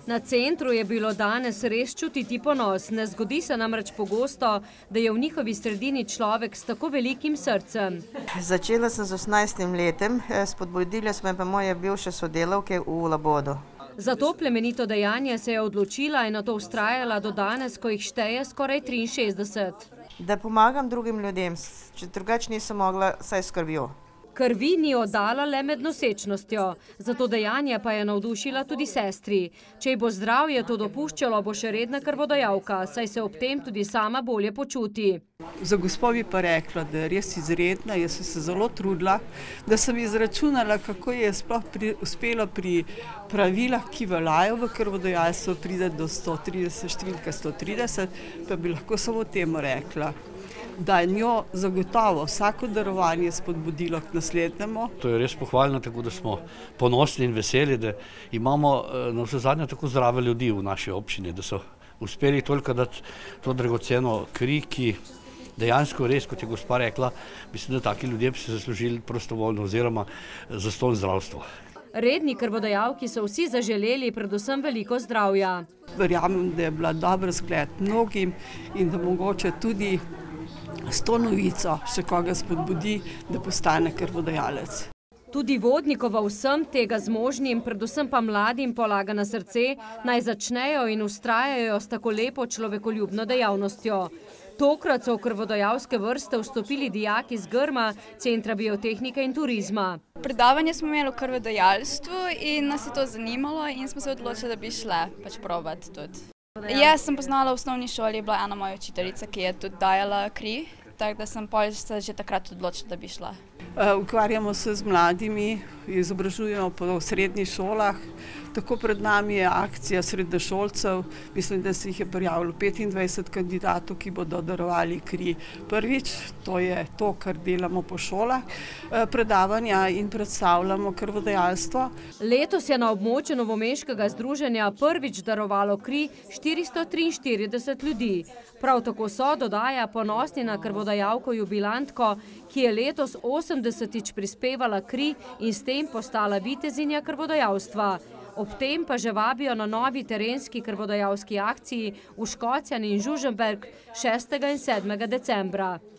Na centru je bilo danes res čutiti ponos. Ne zgodi se namreč pogosto, da je v njihovi sredini človek s tako velikim srcem. Začela sem z 18 letem, spodbudile smo me pa moje bivše sodelavke v Labodu. Za to plemenito dejanje se je odločila in na to vztrajala do danes, ko jih šteje skoraj 63. Da pomagam drugim ljudem, če drugače nisem mogla, saj s krvjo. Krvi ni oddala le med nosečnostjo, zato dejanje pa je navdušila tudi sestri. Če ji bo zdravje to dopuščalo, bo še redna krvodajalka, saj se ob tem tudi sama bolje počuti. Za gospo bi pa rekla, da je res izredna, jaz sem se zelo trudila, da sem izračunala, kako je sploh uspelo pri pravilah, ki veljajo v krvodajalstvu, pride do 130, številka 130, pa bi lahko samo temu rekla, da je njo zagotovo vsako darovanje spodbudilo k naslednjemu. To je res pohvaljno, tako da smo ponosni in veseli, da imamo na vse zadnje tako zdrave ljudi v naši občini, da so uspeli toliko dati to dragoceno kri, ki dejansko res, kot je gospa rekla, mislim, da taki ljudje bi se zaslužili prostovoljno oziroma zastonj zdravstvo. Redni krvodajalki so vsi zaželeli predvsem veliko zdravja. Verjamem, da je bila dober zgled mnogim in da mogoče tudi s to novico še koga spodbudi, da postane krvodajalec. Tudi Vodnikova vsem tega zmožnim, predvsem pa mladim polaga na srce, naj začnejo in vztrajajo s tako lepo človekoljubno dejavnostjo. Tokrat so v krvodajalske vrste vstopili dijaki z Grma, Centra biotehnike in turizma. Predavanje smo imeli o krvodajalstvu in nas je to zanimalo in smo se odločili, da bi šle probati tudi. Jaz sem poznala v osnovni šoli, je bila ena moja učiteljica, ki je tudi dajala kri, tako da sem se že takrat odločila, da bi šla. Ukvarjamo se z mladimi, izobražujemo po srednjih šolah. Tako pred nami je akcija srednješolcev, mislim, da se jih je prijavilo 25 kandidatov, ki bodo darovali kri prvič, to je to, kar delamo po šolah, predavanja in predstavljamo krvodajalstvo. Letos je na območju novomeškega združenja prvič darovalo kri 443 ljudi. Prav tako so, dodaja, ponosni na krvodajalko jubilantko, ki je letos 80-tič prispevala kri in s tem postala vitezinja krvodajalstva. Ob tem pa že vabijo na novi terenski krvodajalski akciji v Škocjan in Žužemberk 6. in 7. decembra.